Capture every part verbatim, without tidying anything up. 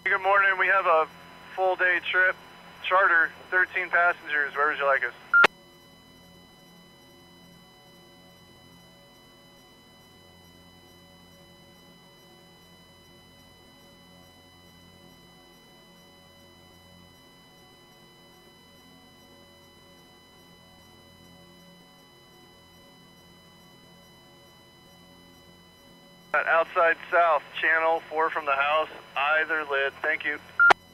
Good morning. We have a full day trip, charter, thirteen passengers. Where would you like us? Outside south, channel four from the house, either lid. Thank you.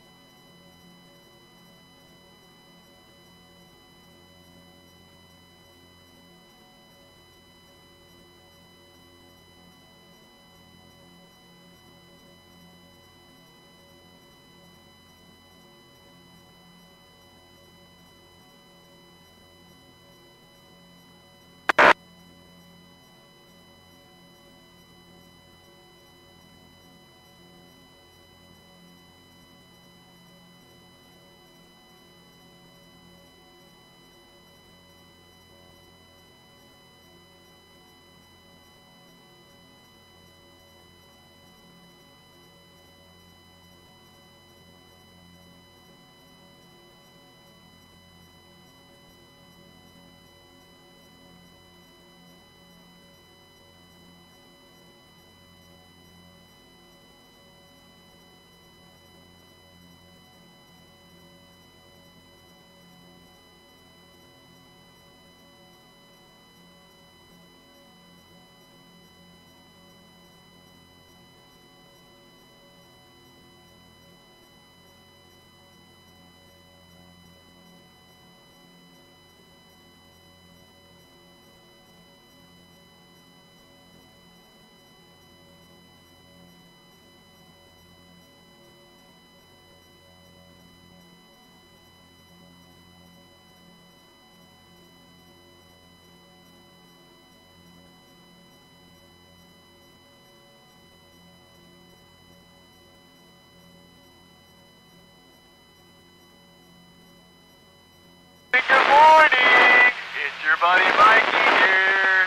Good morning. It's your buddy Mikey here.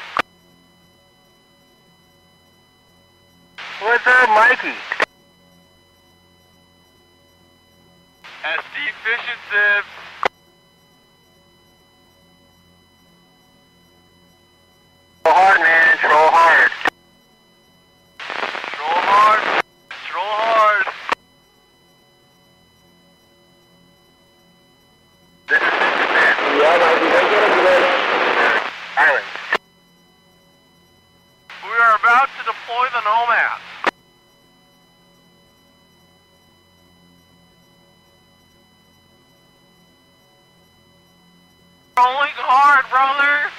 What's up, Mikey? S D Fish and Zips. Troll hard, man. Troll hard. Troll hard. Troll hard. This is man. Yeah, Mikey. Don't get him good. Island. We are about to deploy the Nomad. Rolling hard, brother.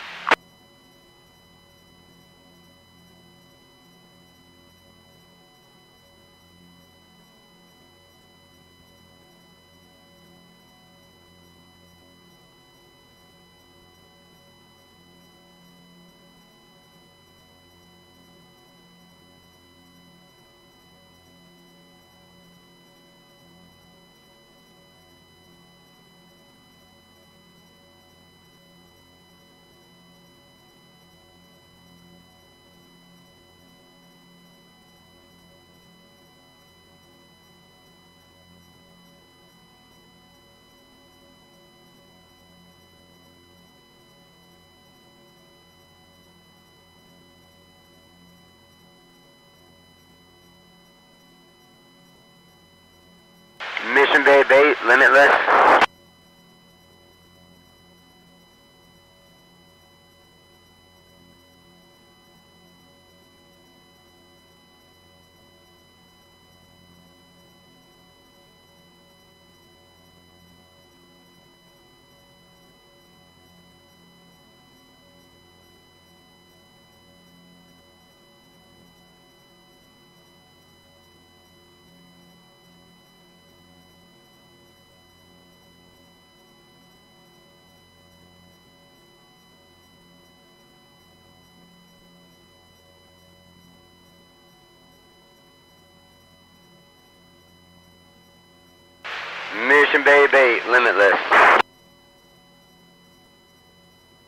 Mission Bay Bait, Limitless. Mission Bay Bait, Limitless.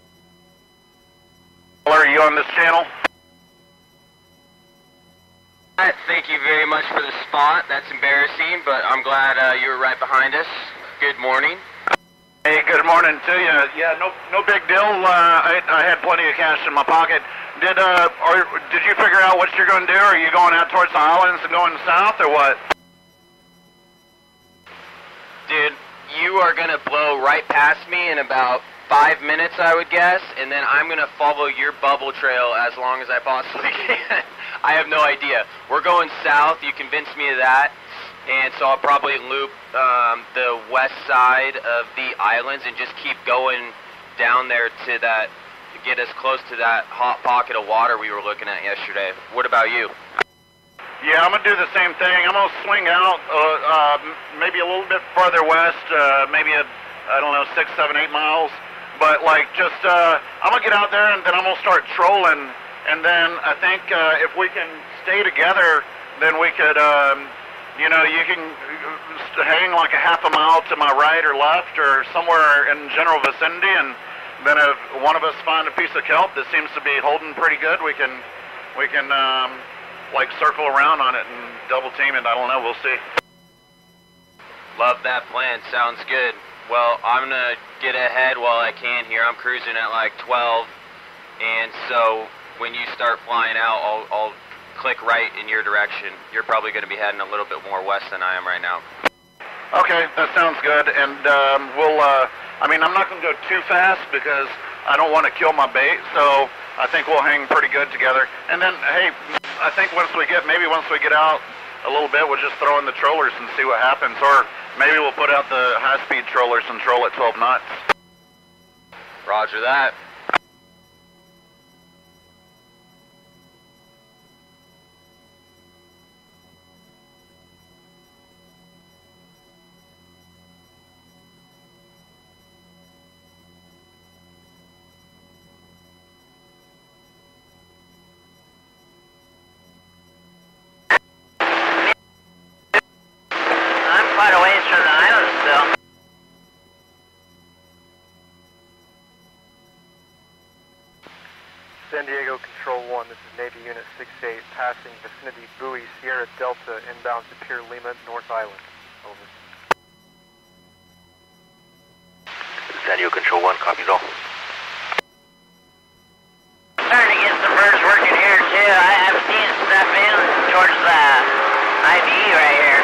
Are you on this channel? Thank you very much for the spot. That's embarrassing, but I'm glad uh, you were right behind us. Good morning. Hey, good morning to you. Yeah, no, no big deal. Uh, I, I had plenty of cash in my pocket. Did uh, or did you figure out what you're going to do? Are you going out towards the islands and going south, or what? Dude, you are going to blow right past me in about five minutes, I would guess, and then I'm going to follow your bubble trail as long as I possibly can. I have no idea. We're going south. You convinced me of that. And so I'll probably loop um, the west side of the islands and just keep going down there to that, to get us close to that hot pocket of water we were looking at yesterday. What about you? Yeah, I'm going to do the same thing. I'm going to swing out uh, uh, maybe a little bit farther west, uh, maybe, a, I don't know, six, seven, eight miles. But, like, just, uh, I'm going to get out there and then I'm going to start trolling. And then I think uh, if we can stay together, then we could... Um, You know, you can hang like a half a mile to my right or left or somewhere in general vicinity, and then if one of us find a piece of kelp that seems to be holding pretty good, we can, we can, um, like circle around on it and double team it. I don't know, we'll see. Love that plan, sounds good. Well, I'm gonna get ahead while I can here. I'm cruising at like twelve, and so when you start flying out, I'll, I'll click right in your direction. You're probably going to be heading a little bit more west than I am right now. Okay, that sounds good. And um, we'll, uh, I mean, I'm not going to go too fast because I don't want to kill my bait, so I think we'll hang pretty good together. And then, hey, I think once we get, maybe once we get out a little bit, we'll just throw in the trollers and see what happens. Or maybe we'll put out the high-speed trollers and troll at twelve knots. Roger that. Quite a ways from the island still. San Diego Control one, this is Navy Unit six eight, passing vicinity buoy Sierra Delta inbound to Pier Lima, North Island. Over. San Diego Control one, copy all. Starting to get some birds working here too. I, I'm seeing stuff in towards the I V E right here.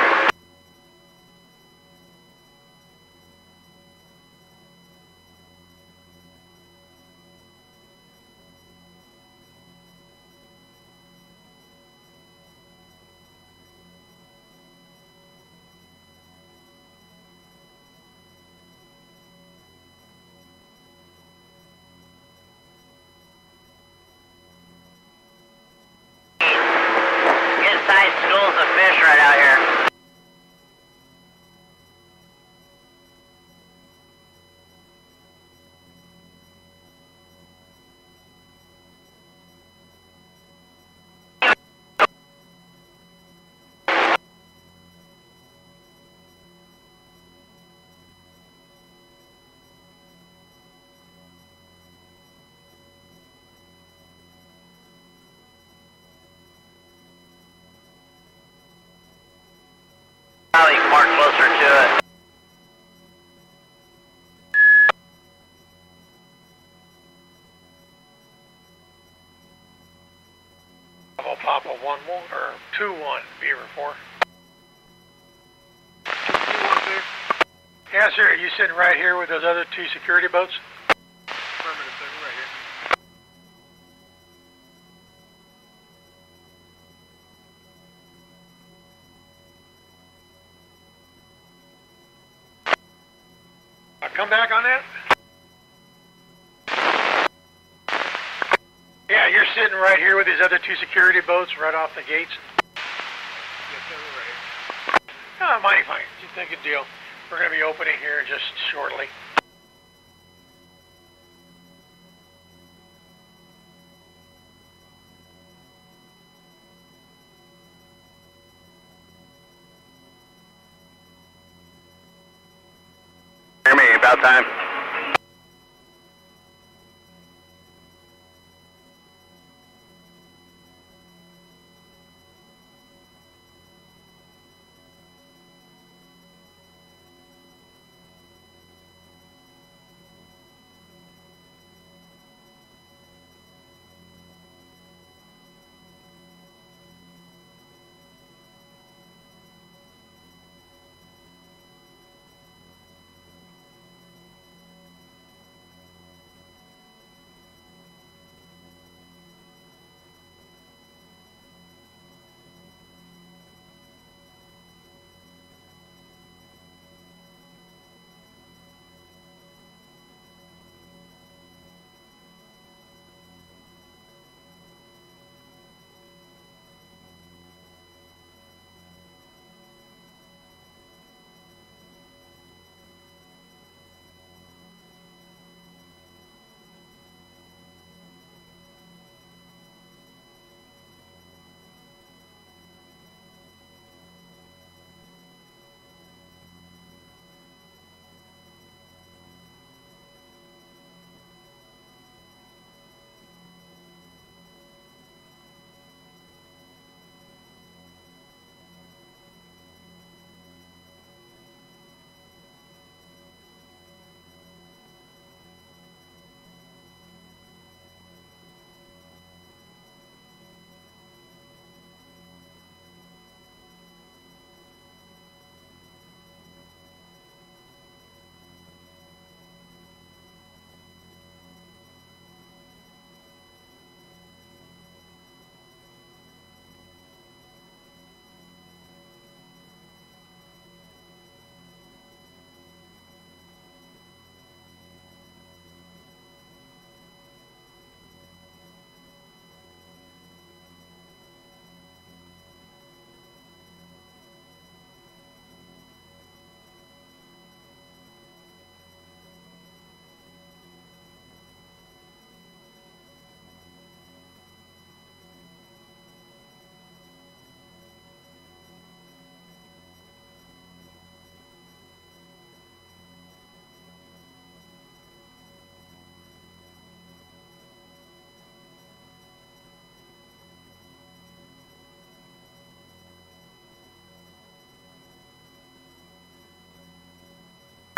Nice schools of fish right out here. Probably more closer to it. Bravo Papa one one or two one Beaver four. Two one Beaver. Yeah, sir. Are you sitting right here with those other two security boats? Affirmative, sir. Right here. I'll come back on that. Yeah, you're sitting right here with these other two security boats right off the gates. Yes, sir, we're right here. Oh, mighty fine. Just a good deal. We're going to be opening here just shortly. Hear me, about time.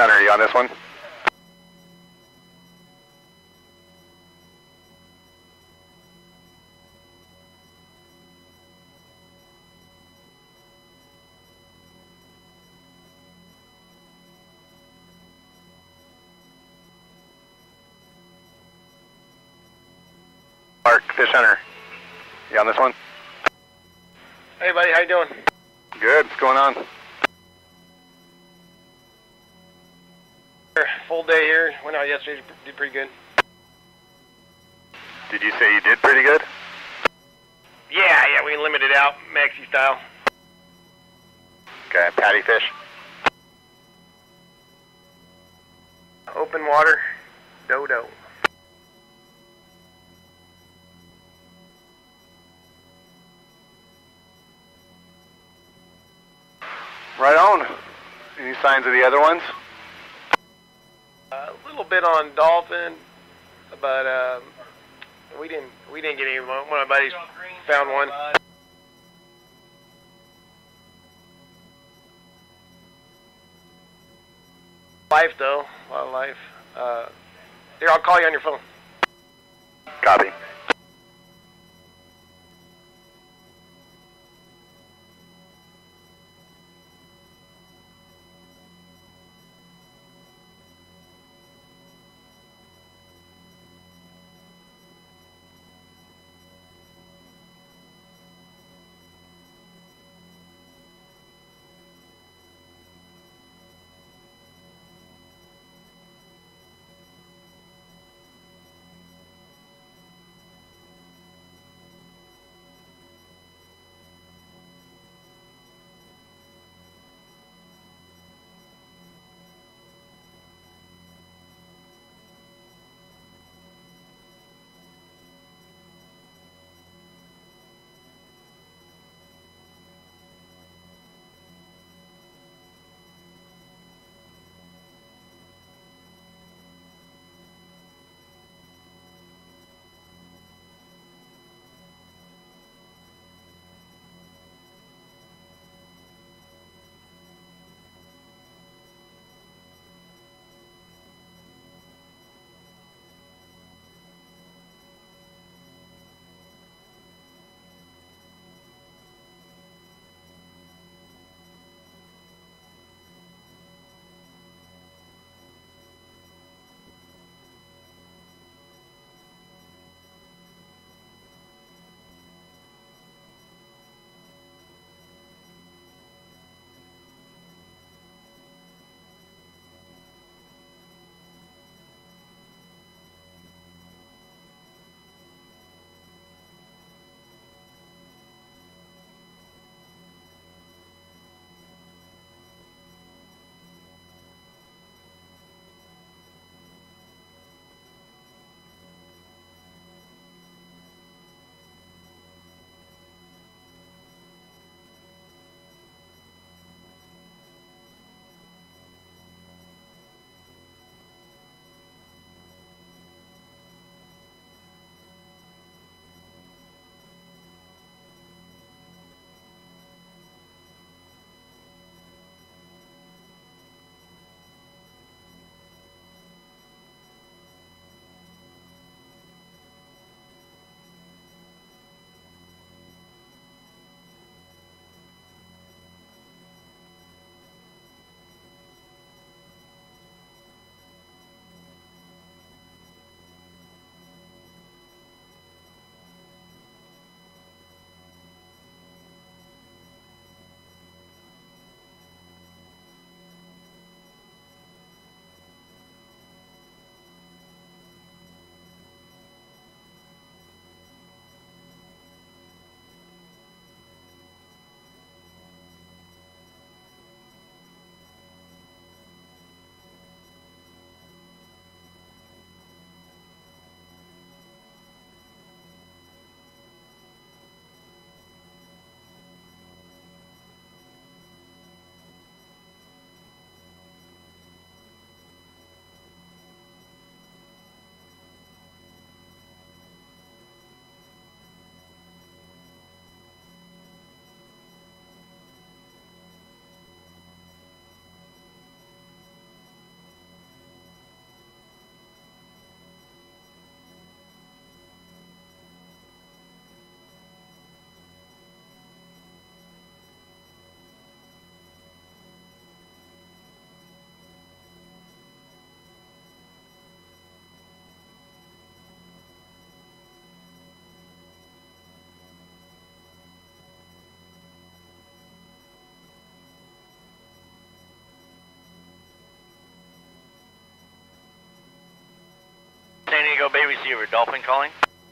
Hunter, are you on this one? Mark, Fish Hunter, you on this one? Hey, buddy, how you doing? Good, what's going on? Full day here. Went out yesterday, did pretty good. Did you say you did pretty good? Yeah, yeah, we limited out, maxi style. Okay, patty fish. Open water, dodo. Right on. Any signs of the other ones? Uh, a little bit on dolphin, but um, we didn't we didn't get any. One of my buddies found one. Life though, a lot of life. Uh, here, I'll call you on your phone. Copy. San Diego Bay receiver, Dolphin calling.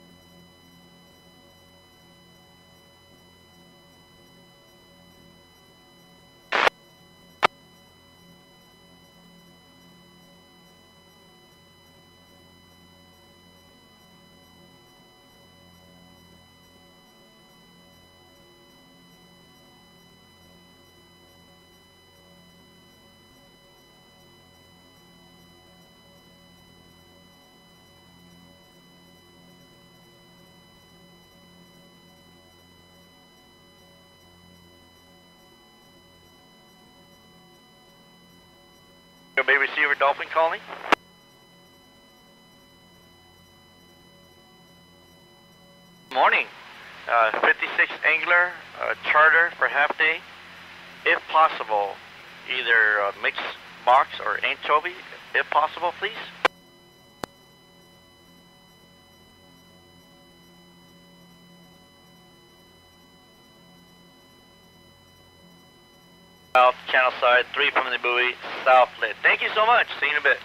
Bay receiver, Dolphin calling. Morning. Uh, fifty-six Angler, uh, charter for half day. If possible, either uh, mixed box or anchovy, if possible, please. South, channel side, three from the buoy, south lit. Thank you so much. See you in a bit.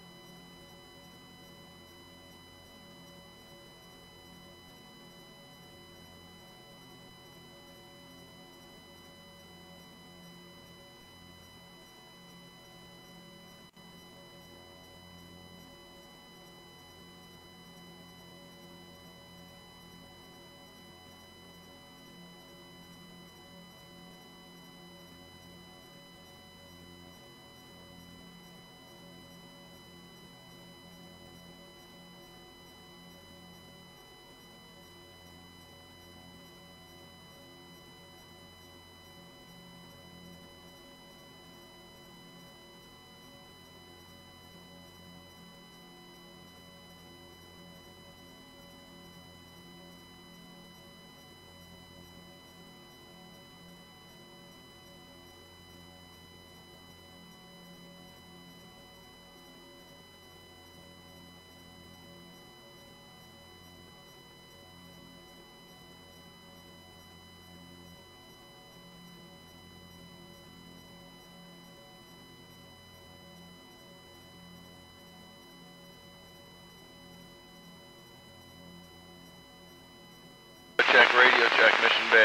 Check, radio check, Mission Bay.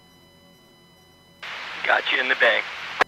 Got you in the bay.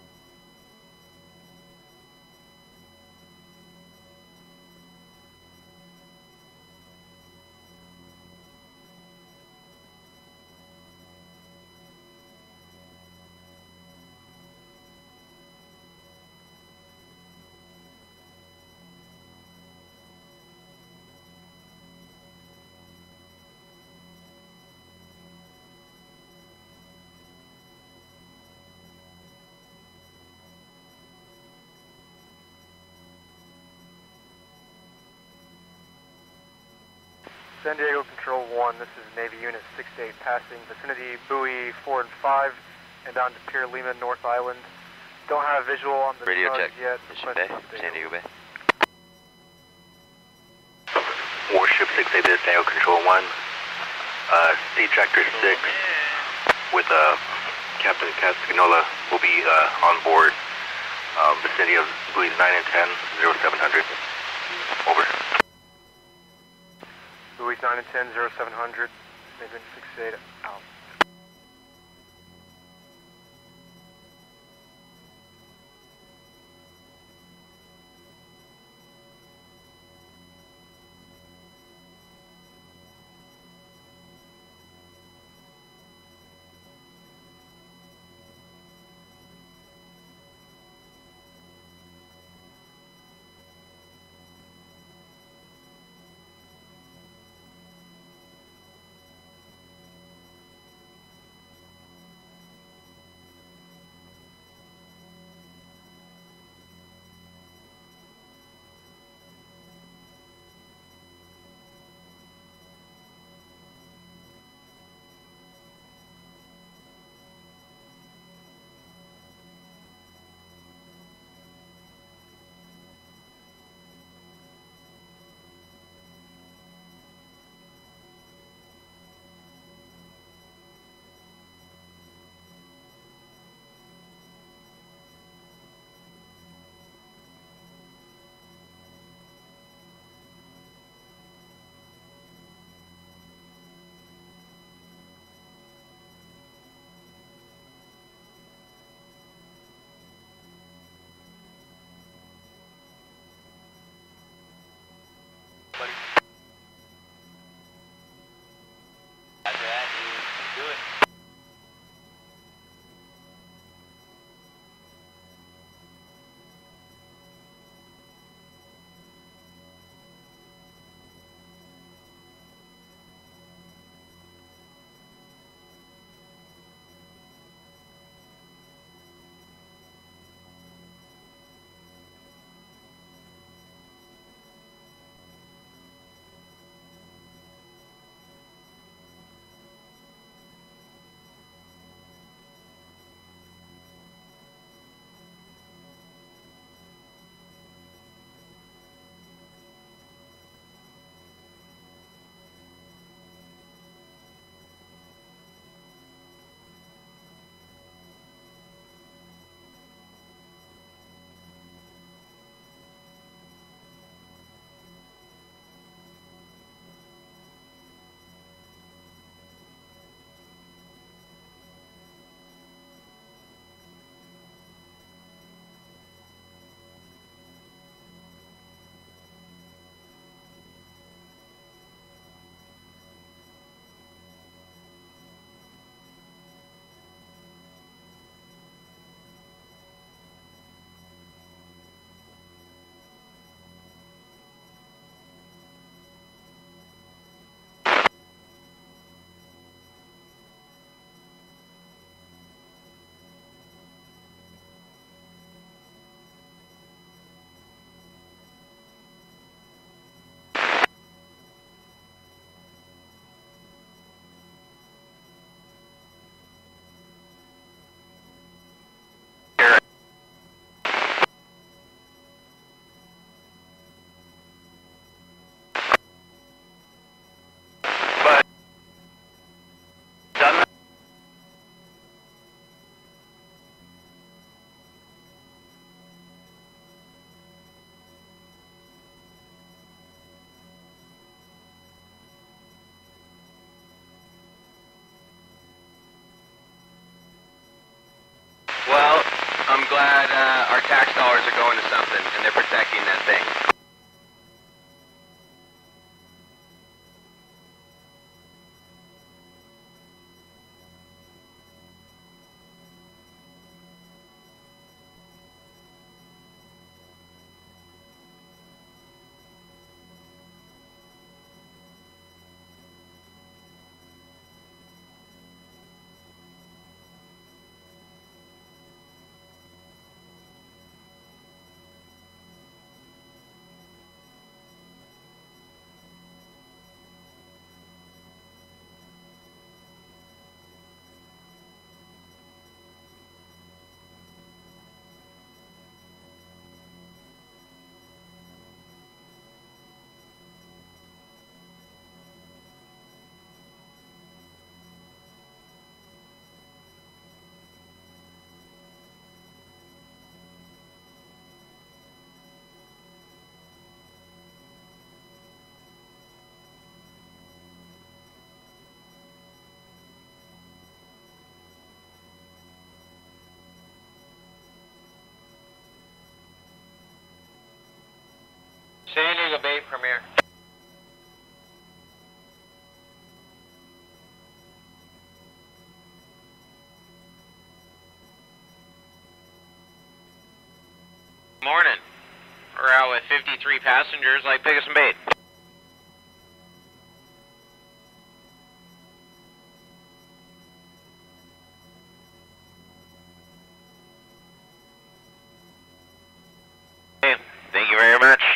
San Diego Control one, this is Navy Unit six eight, passing vicinity buoy four and five and down to Pier Lima, North Island. Don't have visual on the radio stars check. yet. Mission Bay, San Diego Bay. Warship six eight, this is San Diego Control one. Uh, Sea Tractor six with uh, Captain Cascanola will be uh, on board. Um, vicinity of buoys nine and ten, zero seven hundred. Over. Buoys nine and ten, zero seven hundred, Navy Unit six eight, out. I'm glad uh, our tax dollars are going to something and they're protecting that thing. San Diego Bay Premier. Morning. We're out with fifty-three passengers, like pick us some bait. Hey, thank you very much.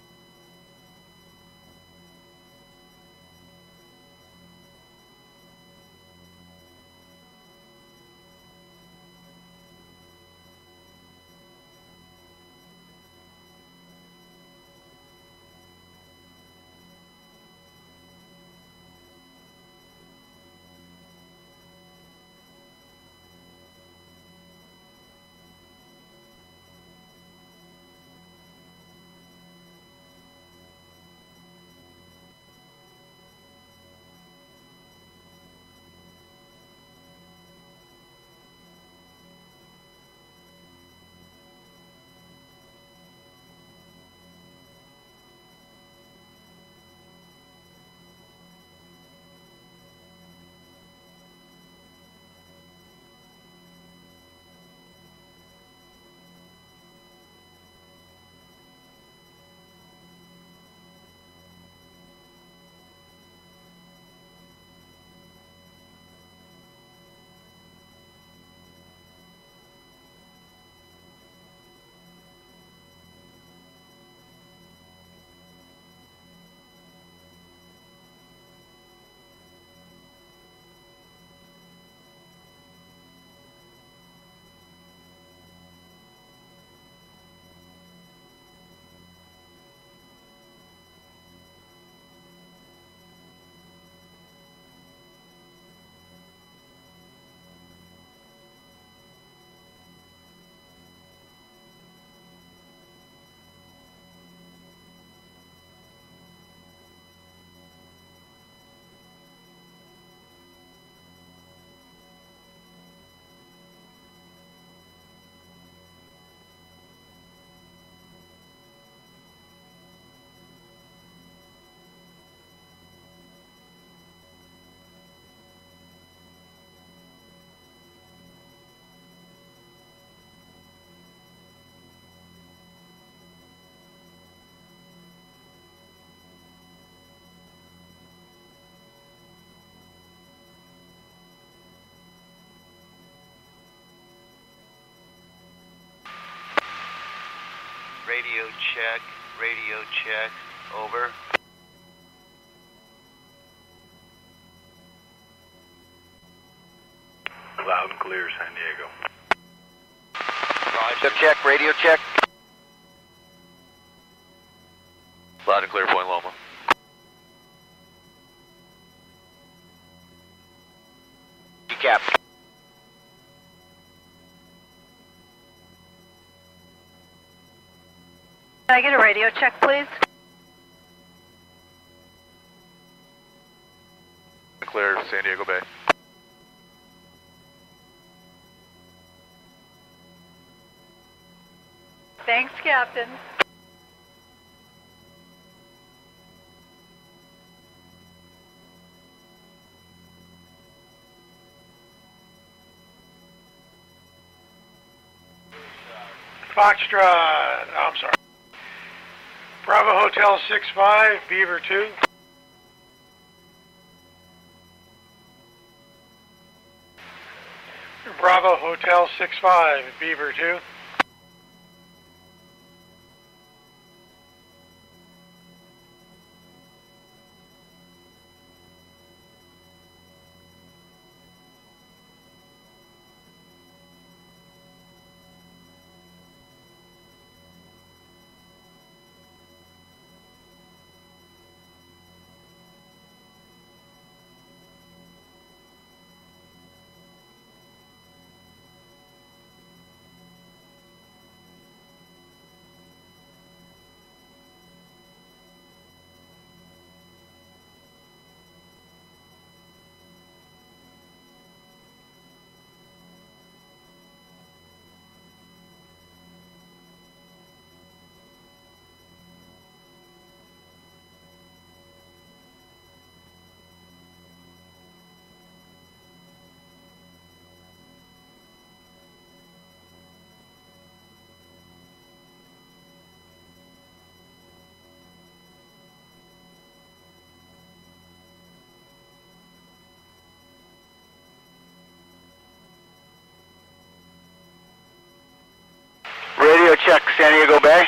Radio check, radio check, over. Loud and clear, San Diego. Roger. Check, radio check. Loud and clear, Point Loma. Decap. Can I get a radio check, please? Clear, San Diego Bay. Thanks, Captain. Foxtrot, oh, I'm sorry. Bravo Hotel six five, Beaver two. Bravo Hotel six five, Beaver two. Radio check, San Diego Bay.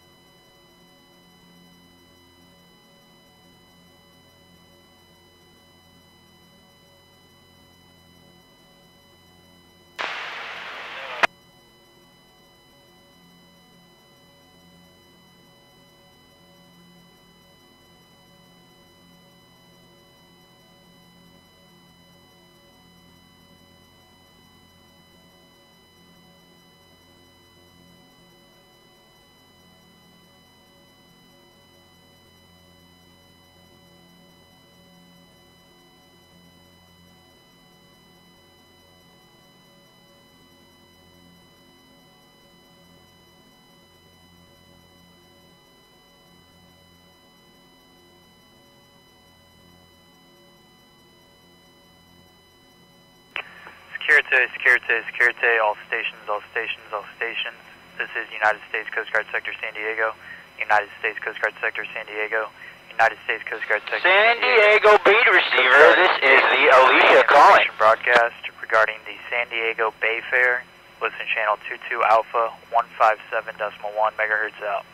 Security, security, security, all stations, all stations, all stations. This is United States Coast Guard Sector San Diego. United States Coast Guard Sector San Diego. United States Coast Guard Sector San Diego beat receiver, this is the Alicia calling. Broadcast regarding the San Diego Bay Fair. Listen channel two two Alpha one five seven point one megahertz out.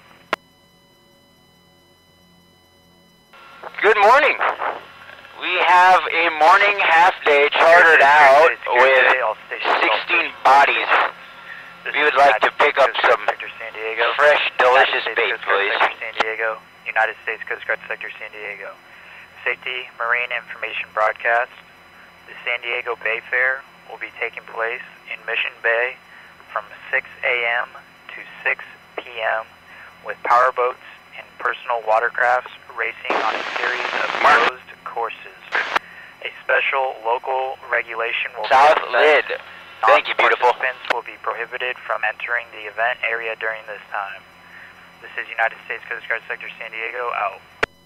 Good morning. We have a morning half day chartered out with sixteen bodies. We would like to pick up some fresh, delicious bait, please. San Diego, United States Coast Guard Sector San Diego. Safety Marine Information Broadcast. The San Diego Bay Fair will be taking place in Mission Bay from six A M to six P M with powerboats and personal watercrafts racing on a series of closed courses. A special local regulation will South be Lid. Thank you, beautiful. Participants will be prohibited from entering the event area during this time. This is United States Coast Guard Sector San Diego, out.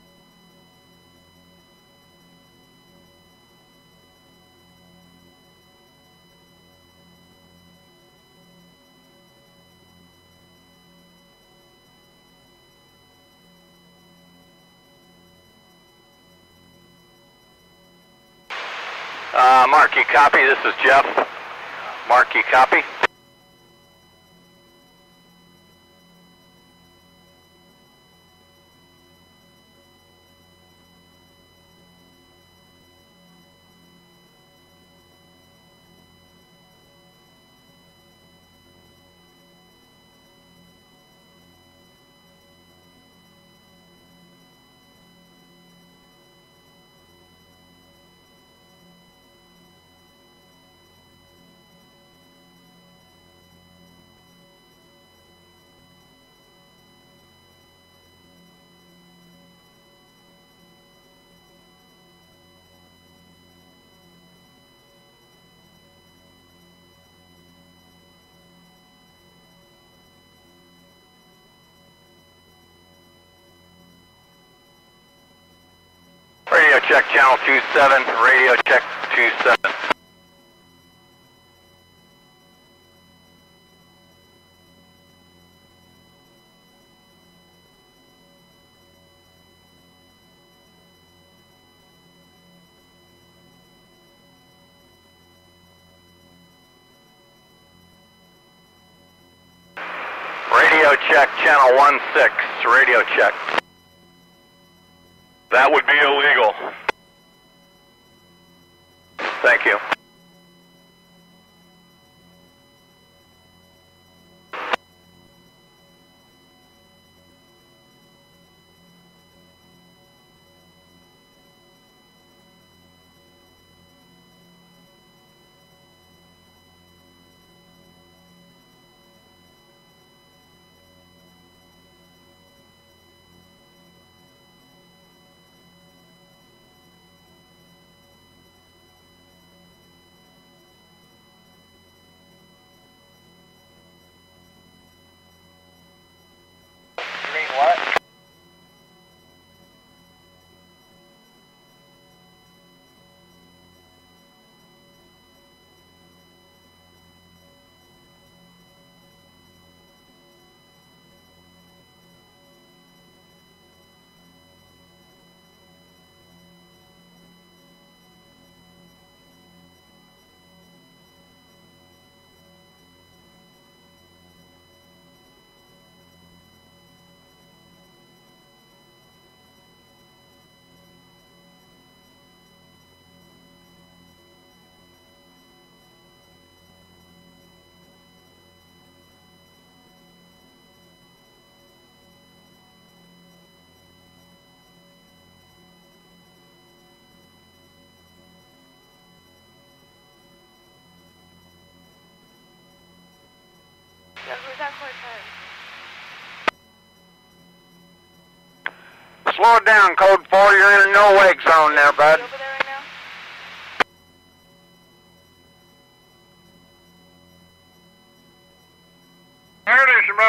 Uh, Mark, you copy? This is Jeff. Mark, you copy? check channel two seven, radio check two seven. Radio check channel one six, radio check. That would be illegal. Thank you. Slow it down, code four, you're in a no-wake zone there, bud. There it is, bud.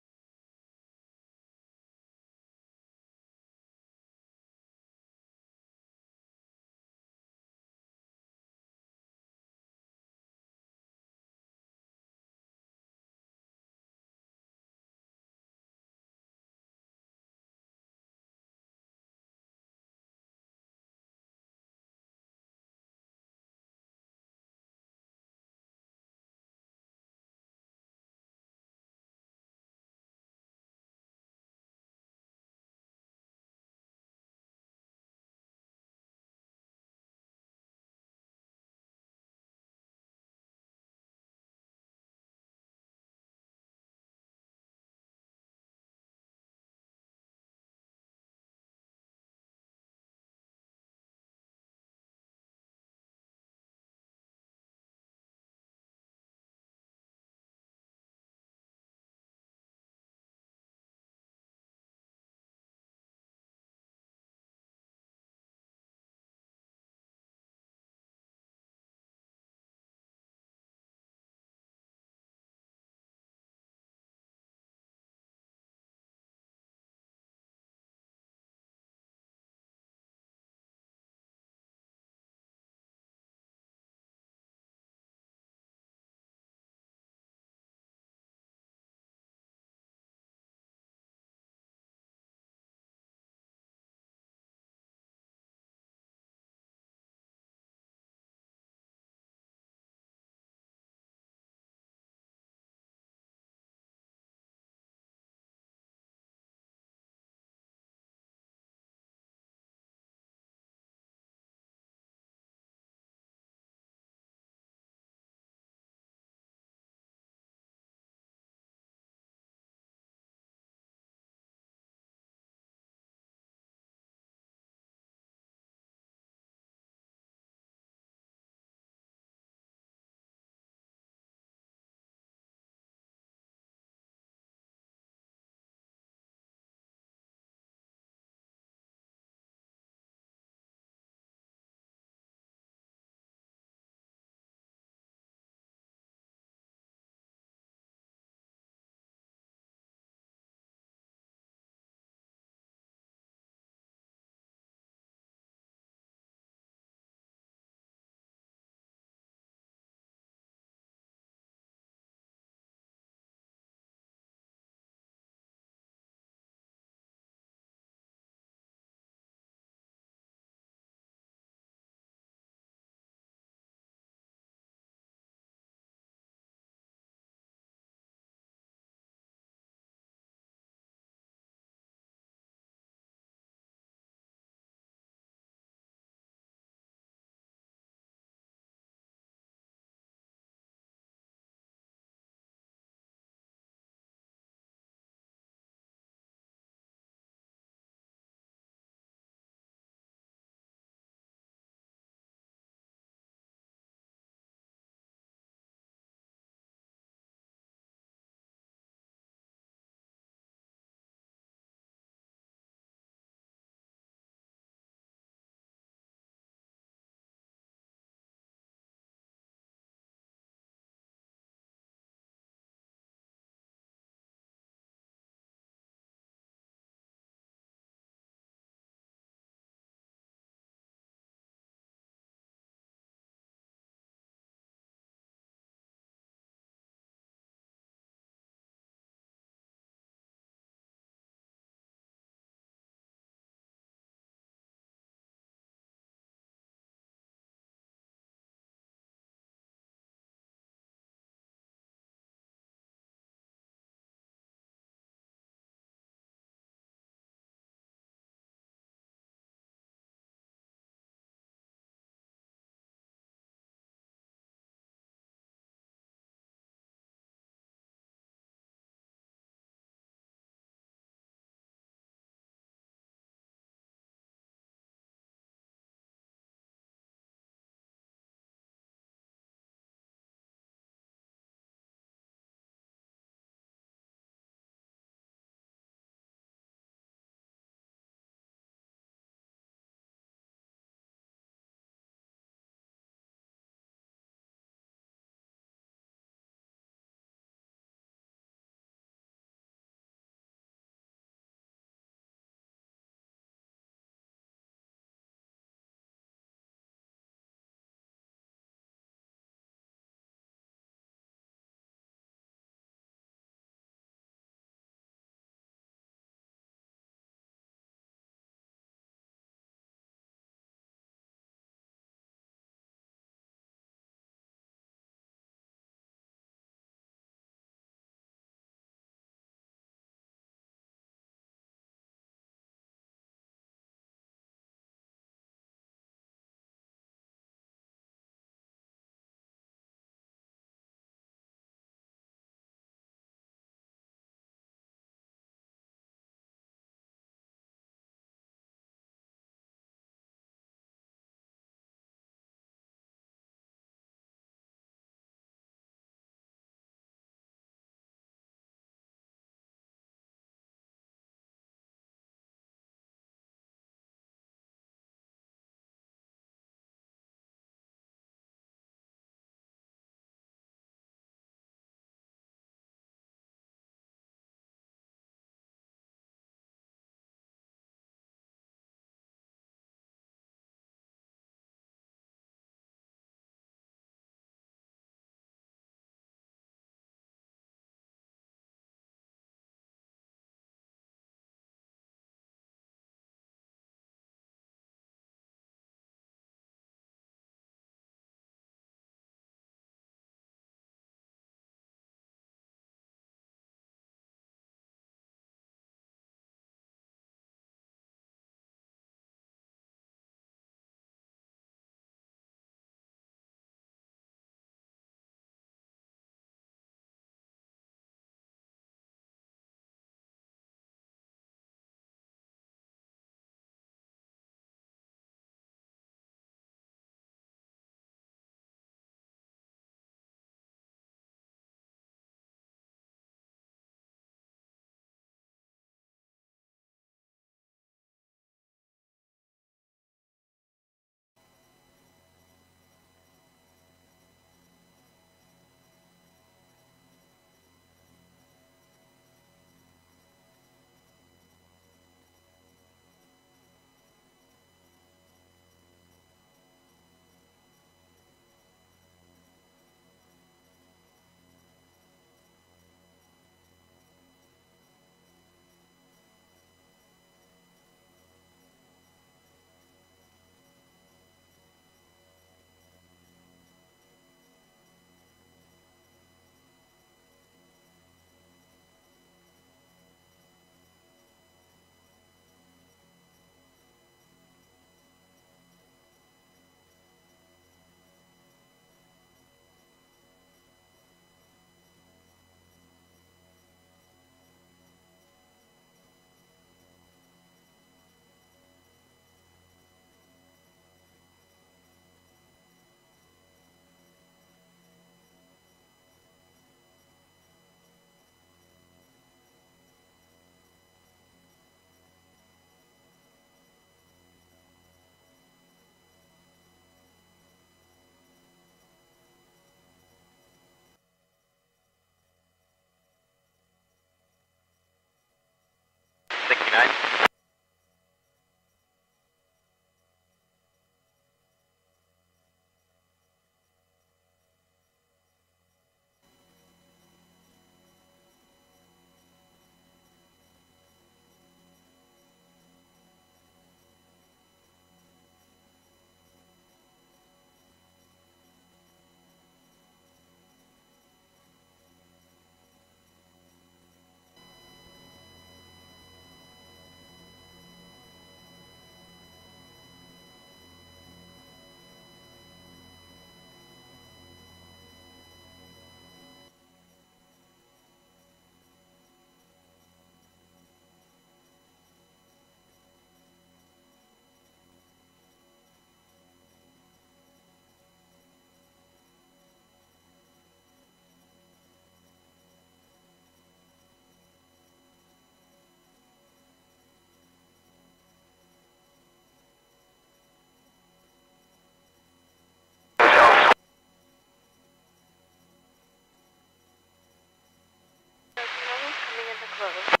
Both.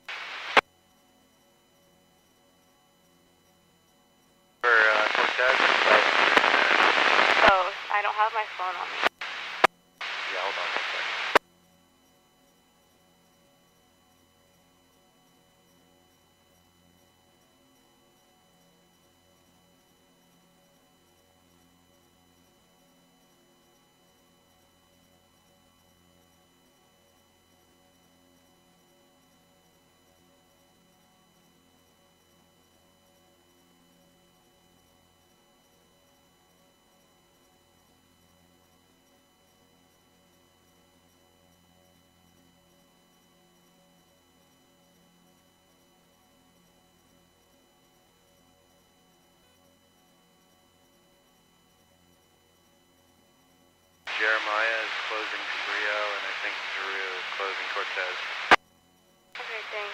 For uh, Cortez? Both. I don't have my phone on me. Yeah, hold on one second. Jeremiah is closing Cabrillo, and I think Drew is closing Cortez. Okay, thanks.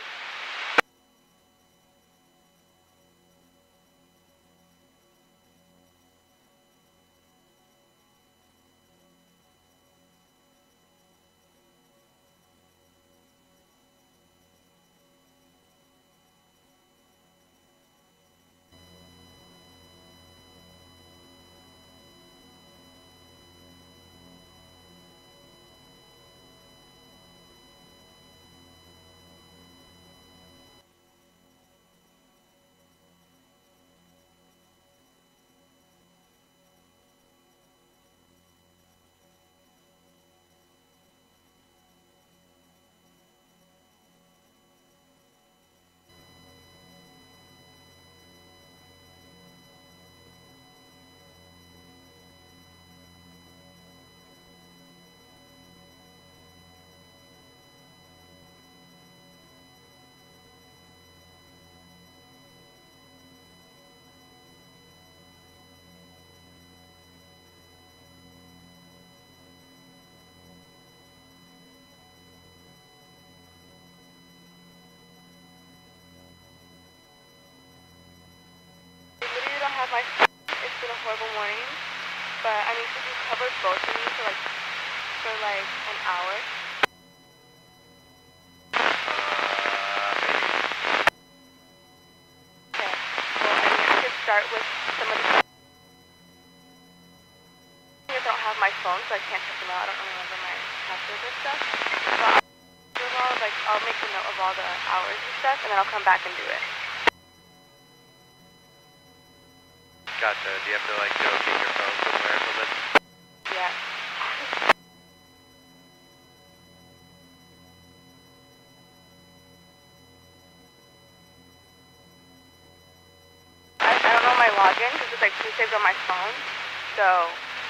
Have my it's been a horrible morning, but I mean, could you cover both of me for like for like an hour? Okay. Well, I mean, I could start with some of the. I don't have my phone, so I can't check them out. I don't remember my passwords and stuff. So I'll like I'll make a note of all the hours and stuff, and then I'll come back and do it. Gotcha. Do you have to, like, go get your phone somewhere for this? Yeah. I, I don't know my login because it's, like, pre-saved on my phone, so...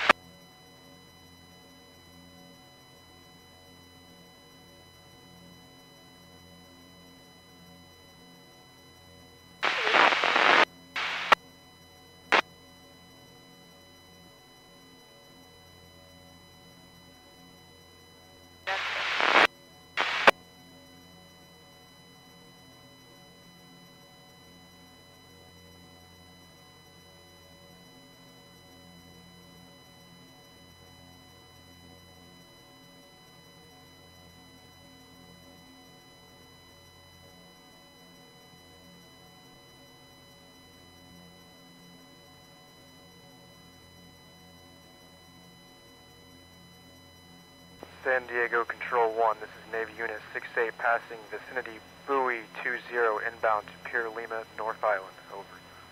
San Diego Control one, this is Navy Unit six eight passing vicinity buoy two zero inbound to Pier Lima, North Island. Over.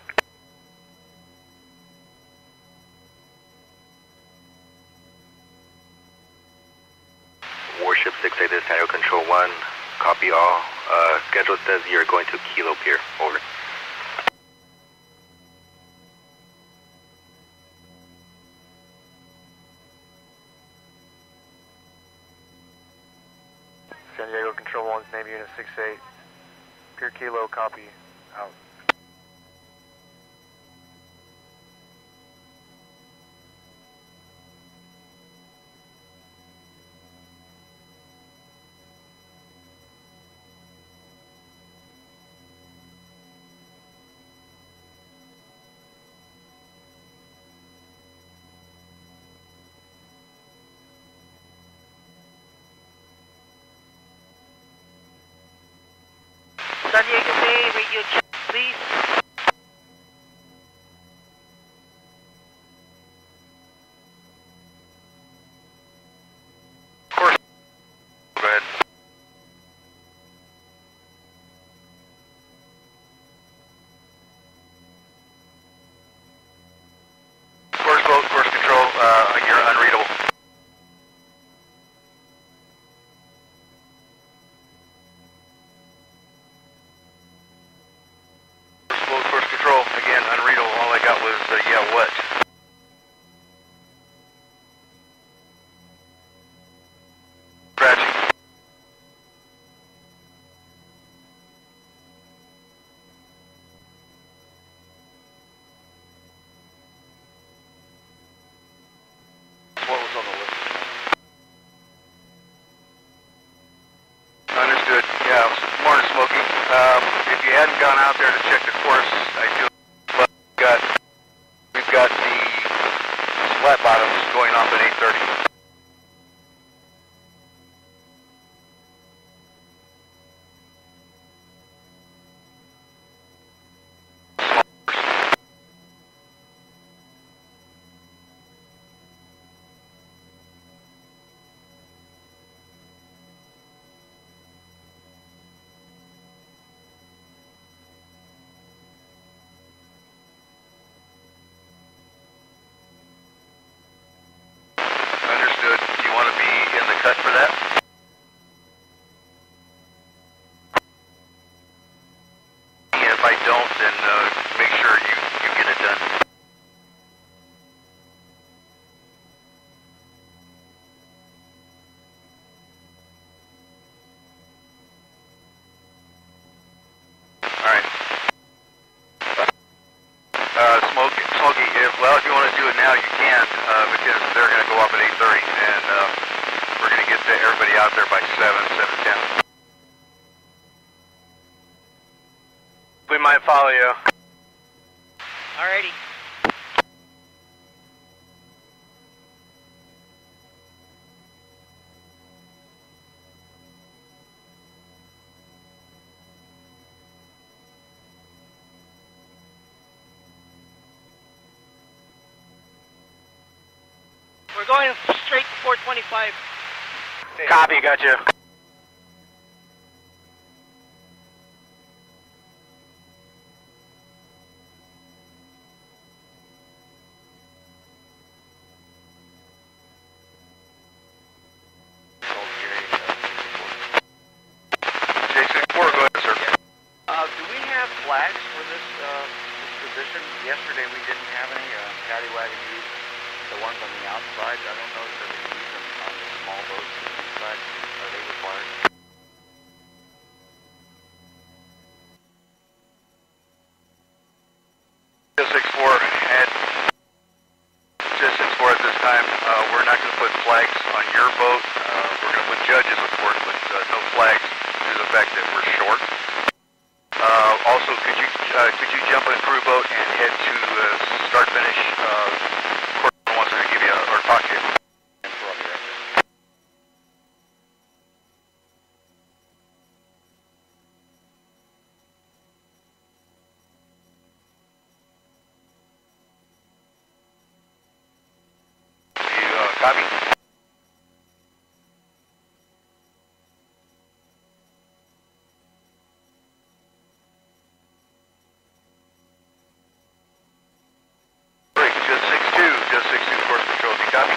Warship six eight, this is San Diego Control one. Copy all. Uh, schedule says you're going to Kilo Pier. Over. San Diego Control one, Navy Unit six eight. Pier Kilo, copy. Out. radio check, please. Of course. Go ahead. Course boat, course control, uh, you're unreadable. Course boat, course control, again, unreadable. All I got was, uh, yeah, what? Scratching. What was on the list? Understood. Yeah, morning, Smokey. Um, if you hadn't gone out there to check the course, I do. But we've got we've got the flat bottoms going off at eight thirty. Understood. Do you want to be in the cut for that? And if I don't, then uh, make sure you, you get it done. Alright. Uh, Smokey, Smokey, if, well, if you want to do it now, you can, uh, because they're going to go off at eight thirty, and uh, we're going to get the, everybody out there by seven, seven ten. We might follow you. Alrighty. We're going straight to four twenty-five. Copy, got you. Jason, four, go ahead, sir. Uh, do we have flags for this, uh, this position? Yesterday we didn't have any. Uh, Paddy Wagon used the ones on the outside. I don't know if they're going to use them on the small boats on the inside. Are they required? six four at six four at this time. Uh, we're not going to put flags on your boat. Uh, we're going to put judges, of course, but uh, no flags due to the fact that we're short. Uh, also, could you uh, could you jump in a crew boat and head to uh, start finish? Uh, Court wants to give you a, or talk to you. You uh, copy? Break, just six two, just six two, course control, do you copy?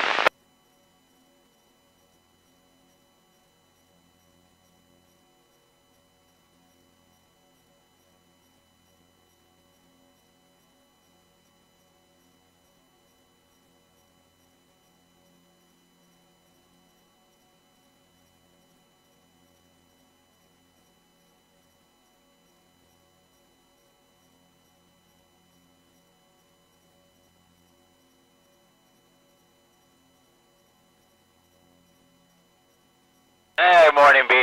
Hey, morning, B.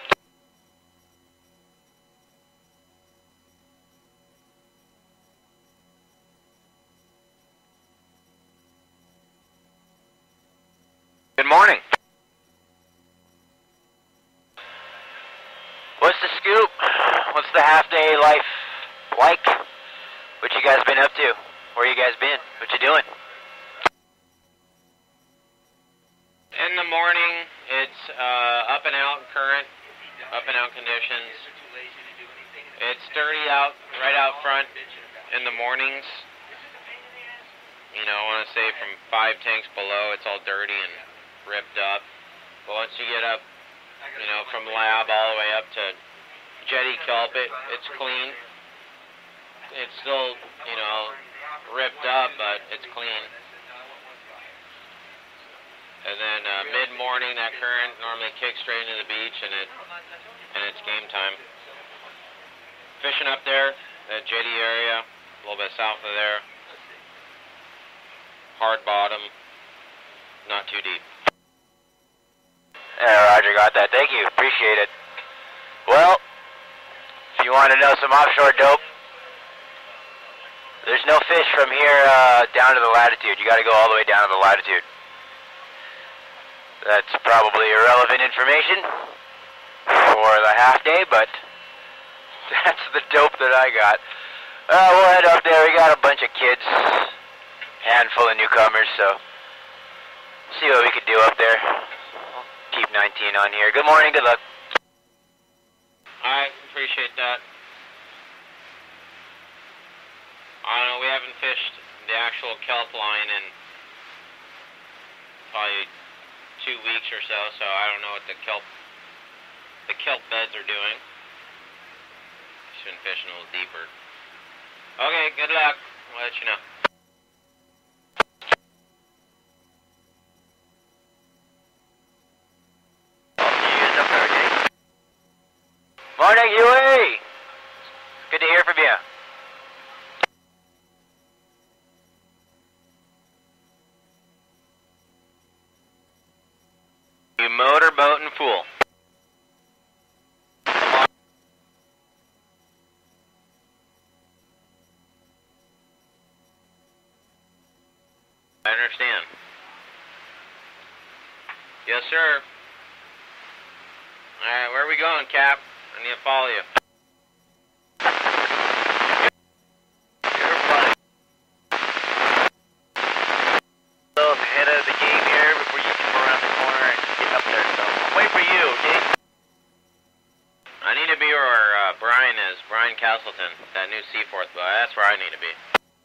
Good morning. What's the scoop? What's the half-day life What you doing? In the morning, it's uh, up and out current, up and out conditions. It's dirty out, right out front in the mornings. You know, I want to say from five tanks below, it's all dirty and ripped up. But once you get up, you know, from lab all the way up to jetty kelp, it, it's clean. It's still, you know, ripped up, but it's clean. And then uh, mid-morning, that current normally kicks straight into the beach, and it and it's game time. Fishing up there, that jetty area, a little bit south of there. Hard bottom, not too deep. Yeah, Roger, got that. Thank you. Appreciate it. Well, if you want to know some offshore dope, there's no fish from here uh, down to the latitude. You got to go all the way down to the latitude. That's probably irrelevant information for the half day, but that's the dope that I got. Uh, we'll head up there. We got a bunch of kids, handful of newcomers, so see what we could do up there. Keep nineteen on here. Good morning, good luck. I appreciate that. I don't know, we haven't fished the actual kelp line in probably two weeks or so, so I don't know what the kelp the kelp beds are doing. Just been fishing a little deeper. Okay, good luck. I'll let you know. Morning, Huey! Good to hear from you. You motorboat and fool. I understand. Yes, sir. Alright, where are we going, Cap? I need to follow you. Ahead of the game here before you come around the corner and get up there, so I'll wait for you, okay? I need to be where uh, Brian is, Brian Castleton, that new Seaforth boat. That's where I need to be.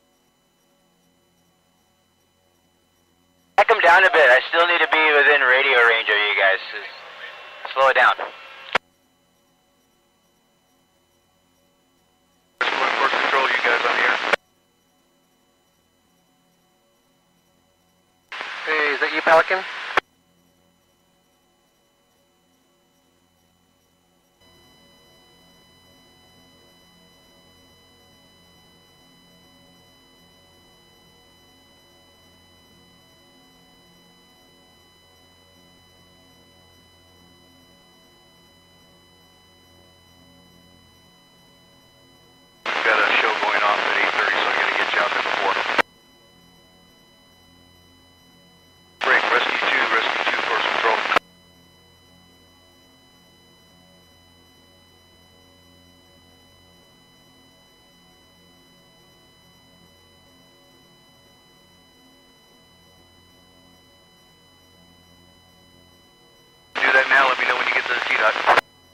Back them down a bit. I still need to be within radio range of you guys. Just slow it down. Force control, you guys on here. Hey, is that you, Pelican? Got a show going off at eight thirty, so I gotta get you out there before. Break, rescue two, rescue two, force control. Do that now, let me know when you get to the T-Dot.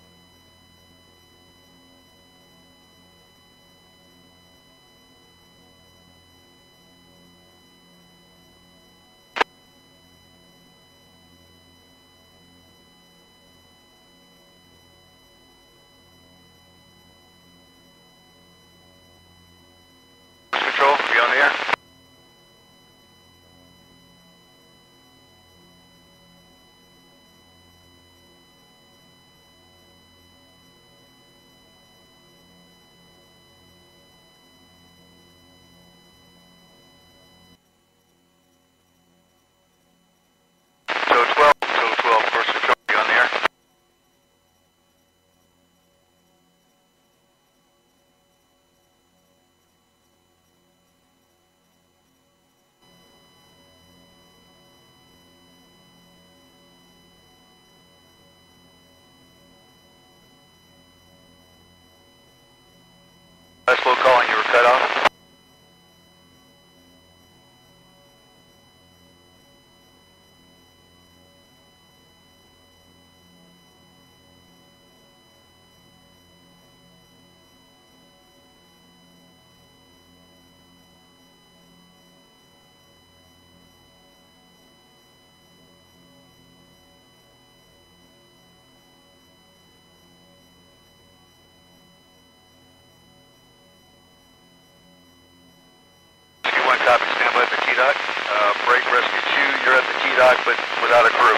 Control, be on the air. So twelve, so twelve, force control, be on the air. Last low calling, you were cut off. T-Dock. Uh, break rescue two, you're at the T-Dock, but without a crew.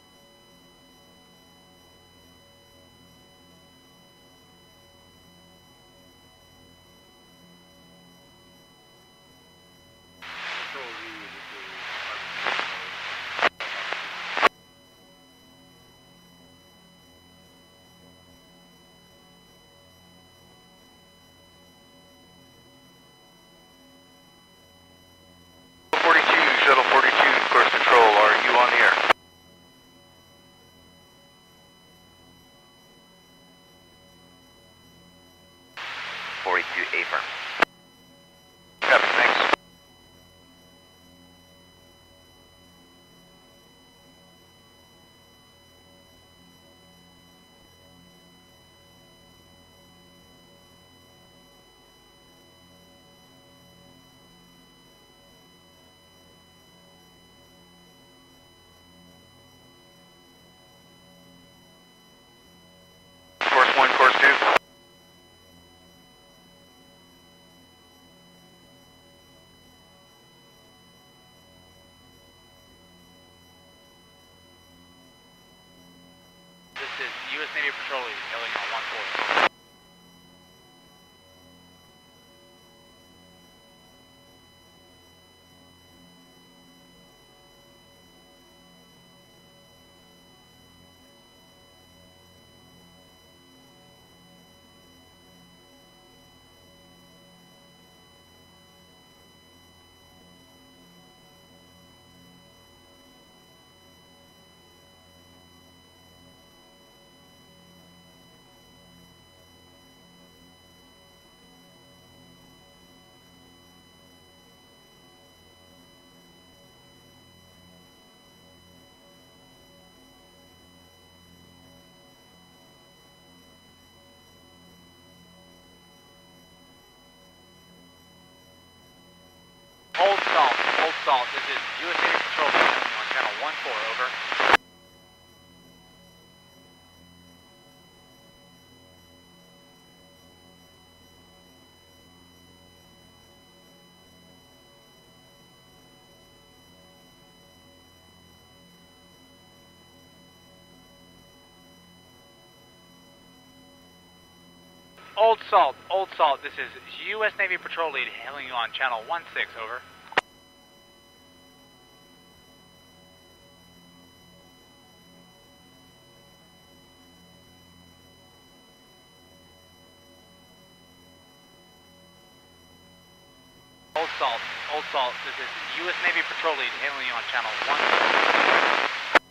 Shuttle forty-two, course control, are you on the air? forty-two, A firm. Copy, thanks. Course one, course two. This is U S Navy Patrol Lead, hailing on one four. Old Salt, Old Salt, this is U S Navy Patrol Lead on channel one four, over. Old Salt, Old Salt, this is U S Navy Patrol Lead hailing you on channel one six, over. Old Salt, Old Salt, this is U S Navy Patrol Lead hailing you on channel one six.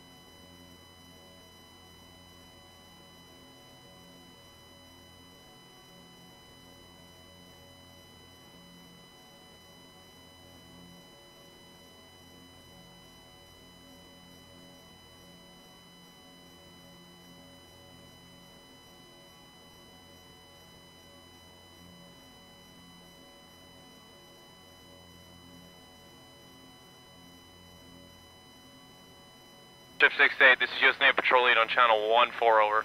Ship six eight, this is U S Navy Patrol Lead on channel one four, over.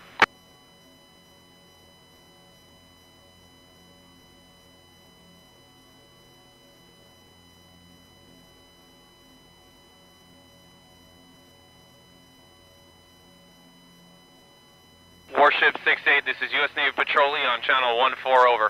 Warship six eight, this is U S Navy Patrol Lead on channel one four, over.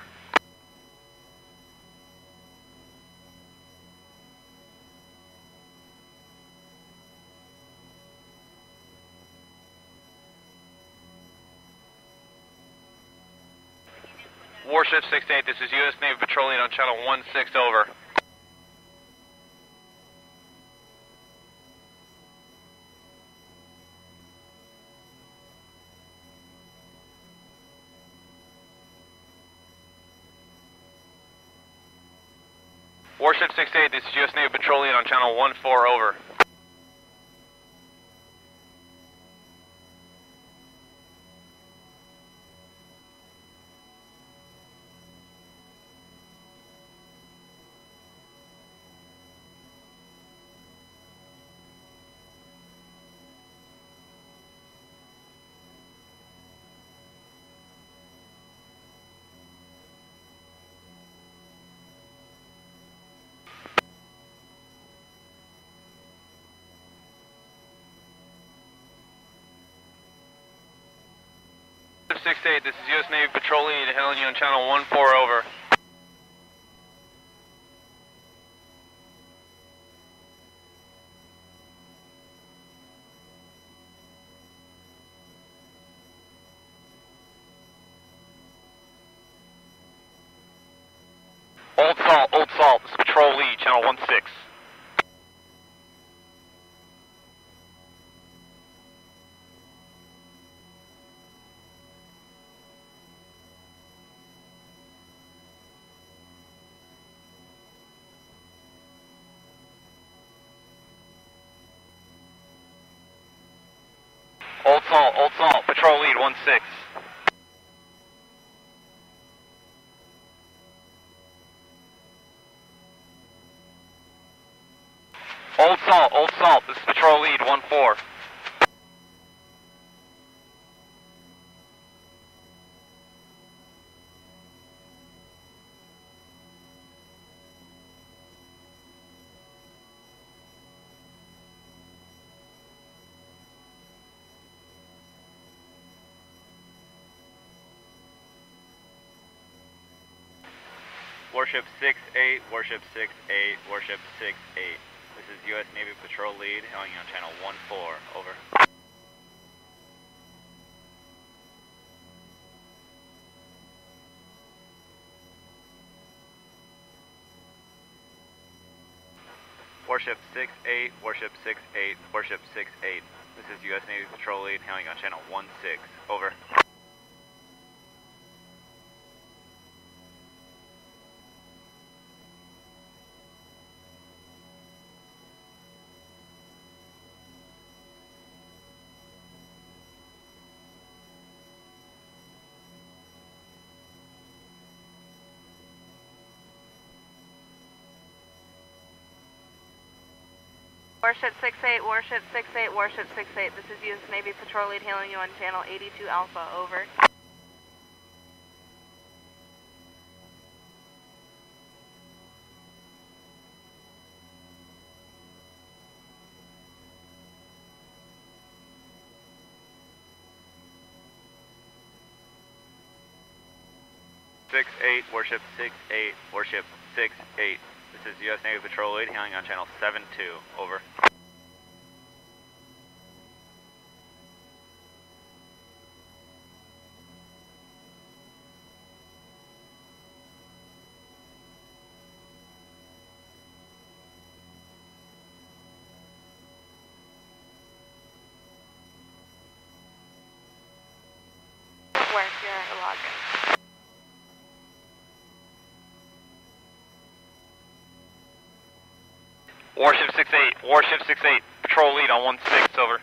Warship six eight, this is U S Navy Patrol Lead on channel one six, over. Warship six eight, this is U S Navy Patrol Lead on channel one four, over. six eight, this is U S Navy Patrol Lead hailing you on channel one four, over. Old Salt, Old Salt, this is Patrol Lead, channel one six. Old Salt, Old Salt, Patrol Lead, one six. Old Salt, Old Salt, this is Patrol Lead, one four. Warship six eight, Warship six eight, Warship six eight. This is U S Navy Patrol Lead, hailing you on channel one four, over. Warship six eight, Warship six eight, Warship six eight. This is U S Navy Patrol Lead, hailing you on channel one six, over. Warship six eight, Warship six eight, Warship six eight. This is U S Navy Patrol Lead hailing you on channel eighty-two Alpha, over. six eight, Warship six eight, Warship six eight. This is U S Navy Patrol Lead, hailing on channel seven two, over. Where you're logging. Warship six eight, Warship six eight, Patrol Lead on one six, over.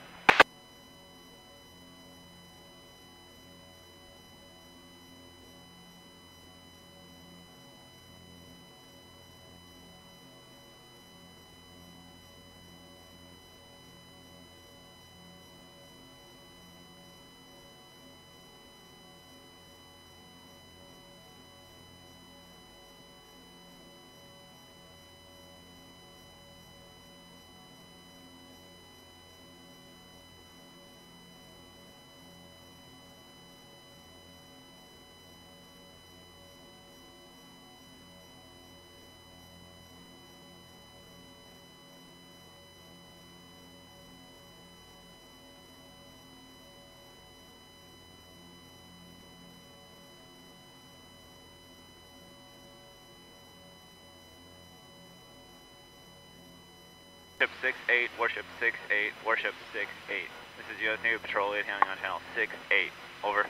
Warship six eight, Warship six eight, Warship six eight. This is U S Navy Patrol Lead, hailing on channel six eight, over.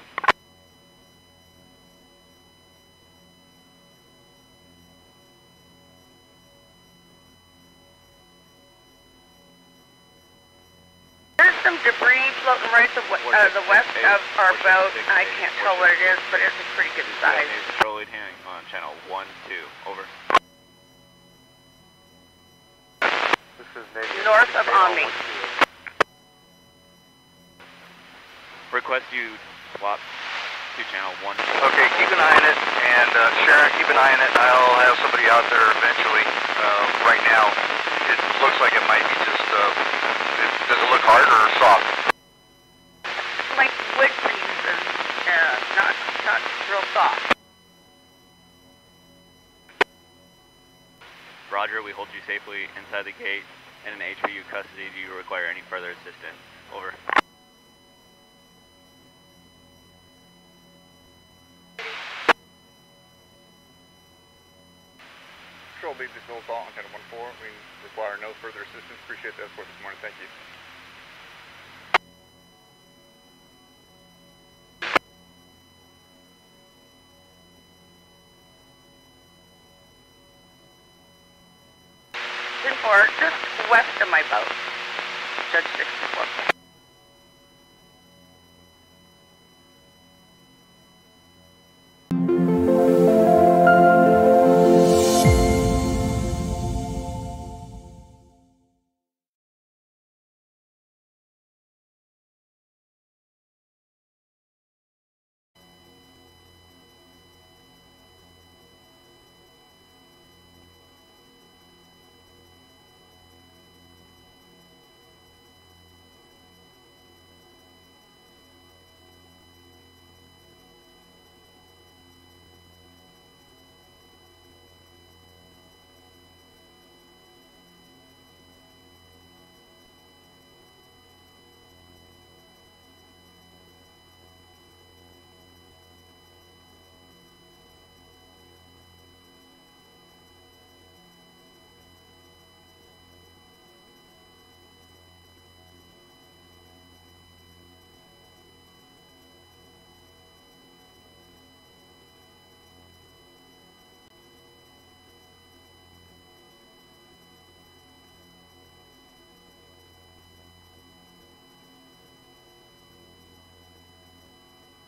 There's some debris floating right to the, uh, the west of our boat. I can't tell what it is, but it's a pretty good size. U S Navy Patrol Lead, hailing on channel one two, over. North of Omni. Request you swap to channel one. Okay, keep an eye on it, and uh, Sharon, keep an eye on it. I'll have somebody out there eventually. Uh, right now, it looks like it might be just, uh, it, does it look hard or soft? Like wood pieces, and safely inside the gate and in H P U custody. Do you require any further assistance? Over. Control lead this assault on channel one four. We require no further assistance. Appreciate the escort this morning. Thank you. Or just west of my boat, Judge sixty-four.